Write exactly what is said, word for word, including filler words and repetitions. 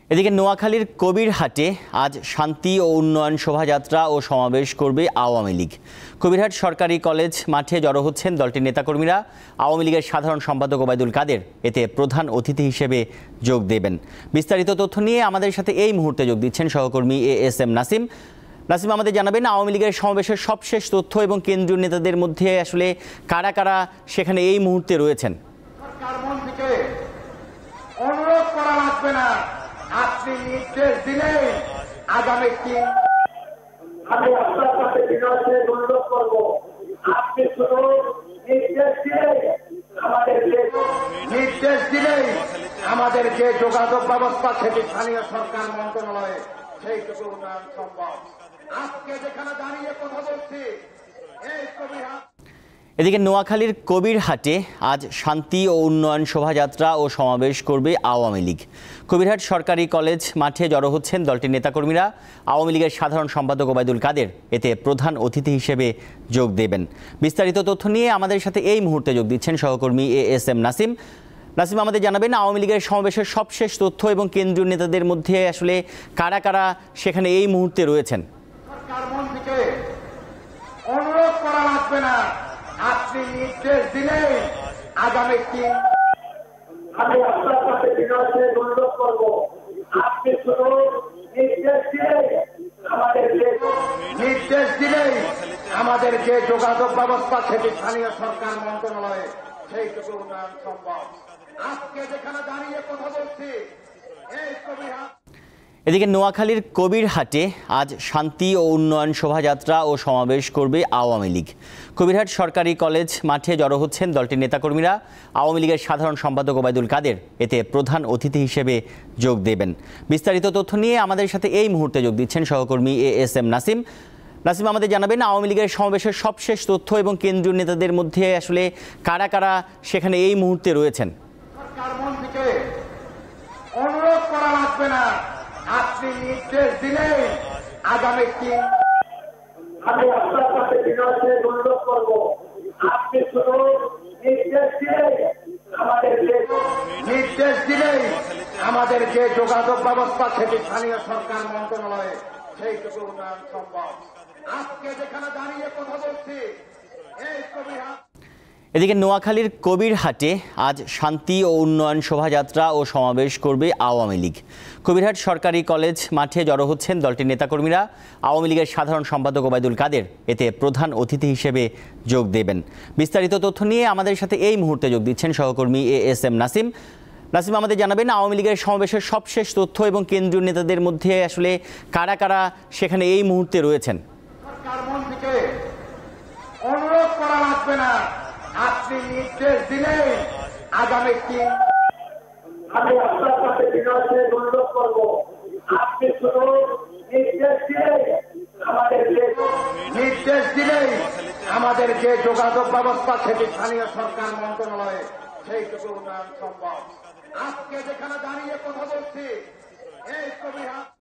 এদিকে নোয়াখালীর কবিরহাটে আজ শান্তি ও উন্নয়ন শোভাযাত্রা ও সমাবেশ করবে আওয়ামী লীগ। কবিরহাট সরকারি কলেজ মাঠে জড়ো হচ্ছেন দলটির নেতাকর্মীরা। আওয়ামী লীগের সাধারণ সম্পাদক ওবায়দুল কাদের এতে প্রধান অতিথি হিসেবে যোগ দেবেন। বিস্তারিত তথ্য নিয়ে আমাদের সাথে এই মুহূর্তে যোগ দিচ্ছেন সহকর্মী A S M Nasim. Nasim, আমাদের জানাবেন আওয়ামী লীগের সমাবেশের সবশেষ তথ্য এবং কেন্দ্রীয় নেতাদের মধ্যে আসলে কারা কারা সেখানে এই মুহূর্তে রয়েছেন। অনুরোধ করা লাগবে না, আপনি নির্দেশ দিলে আগামী দিন আমি আপনার কাছে বিনয়কে অনুরোধ করব, আপনি শুধু নির্দেশ দিলে আমাদের যে নির্দেশ দিলে আমাদের যে যোগাযোগ ব্যবস্থা সেটি স্থানীয় সরকার মন্ত্রণালয়ে সেইটুকু উন্নয়ন সম্ভব। আজকে যেখানে দাঁড়িয়ে কথা বলছি এই কবিরহাট এদিকে নোয়াখালীর কবিরহাটে আজ শান্তি ও উন্নয়ন শোভাযাত্রা ও সমাবেশ করবে আওয়ামী লীগ। কবিরহাট সরকারি কলেজ মাঠে জড়ো হচ্ছেন দলটির নেতাকর্মীরা। আওয়ামী লীগের সাধারণ সম্পাদক ওবায়দুল কাদের এতে প্রধান অতিথি হিসেবে যোগ দেবেন। বিস্তারিত তথ্য নিয়ে আমাদের সাথে এই মুহূর্তে যোগ দিচ্ছেন সহকর্মী A S M Nasim. Nasim, আমাদের জানাবেন আওয়ামী লীগের সমাবেশের সবশেষ তথ্য এবং কেন্দ্রীয় নেতাদের মধ্যে আসলে কারা কারা সেখানে এই মুহূর্তে রয়েছেন। অনুরোধ করা লাগবে না, আপনি নির্দেশ দিলে আগামী দিন আমি আপনার কাছে বিনয়কে অনুরোধ করব, আপনি শুধু নির্দেশ দিলে আমাদের যে নির্দেশ দিলে আমাদের যে যোগাযোগ ব্যবস্থা সেটি স্থানীয় সরকার মন্ত্রণালয়ে সেইটুকু উন্নয়ন সম্ভব। আজকে যেখানে দাঁড়িয়ে কথা বলছি এই কবিরহাট এদিকে নোয়াখালীর কবিরহাটে আজ শান্তি ও উন্নয়ন শোভাযাত্রা ও সমাবেশ করবে আওয়ামী লীগ। কবিরহাট সরকারি কলেজ মাঠে জড়ো হচ্ছেন দলটির নেতাকর্মীরা। আওয়ামী লীগের সাধারণ সম্পাদক ওবায়দুল কাদের এতে প্রধান অতিথি হিসেবে যোগ দেবেন। বিস্তারিত তথ্য নিয়ে আমাদের সাথে এই মুহূর্তে যোগ দিচ্ছেন সহকর্মী A S M Nasim. Nasim, আমাদের জানাবেন আওয়ামী লীগের সমাবেশের সবশেষ তথ্য এবং কেন্দ্রীয় নেতাদের মধ্যে আসলে কারা কারা সেখানে এই মুহূর্তে রয়েছেন। অনুরোধ করা লাগবে না, আপনি নির্দেশ দিলে আগামী দিন আমি আপনার কাছে বিনয়কে অনুরোধ করব, আপনি শুধু নির্দেশ দিলে আমাদের যে নির্দেশ দিলে আমাদের যে যোগাযোগ ব্যবস্থা সেটি স্থানীয় সরকার মন্ত্রণালয়ে সেইটুকু উন্নয়ন সম্ভব। আজকে যেখানে দাঁড়িয়ে কথা বলছি এই কবিরহাট এদিকে নোয়াখালীর কবিরহাটে আজ শান্তি ও উন্নয়ন শোভাযাত্রা ও সমাবেশ করবে আওয়ামী লীগ। কবিরহাট সরকারি কলেজ মাঠে জড়ো হচ্ছেন দলটির নেতাকর্মীরা। আওয়ামী লীগের সাধারণ সম্পাদক ওবায়দুল কাদের এতে প্রধান অতিথি হিসেবে যোগ দেবেন। বিস্তারিত তথ্য নিয়ে আমাদের সাথে এই মুহূর্তে যোগ দিচ্ছেন সহকর্মী A S M Nasim. Nasim, আমাদের জানাবেন আওয়ামী লীগের সমাবেশের সবশেষ তথ্য এবং কেন্দ্রীয় নেতাদের মধ্যে আসলে কারা কারা সেখানে এই মুহূর্তে রয়েছেন। অনুরোধ করা লাগবে না, আপনি নির্দেশ দিলে আগামী দিন আমি আপনার কাছে বিনয়কে অনুরোধ করব, আপনি শুধু নির্দেশ দিলে আমাদের যে নির্দেশ দিলে আমাদের যে যোগাযোগ ব্যবস্থা সেটি স্থানীয় সরকার মন্ত্রণালয়ে সেইটুকু উন্নয়ন সম্ভব। আজকে যেখানে দাঁড়িয়ে কথা বলছি এই কবিরহাট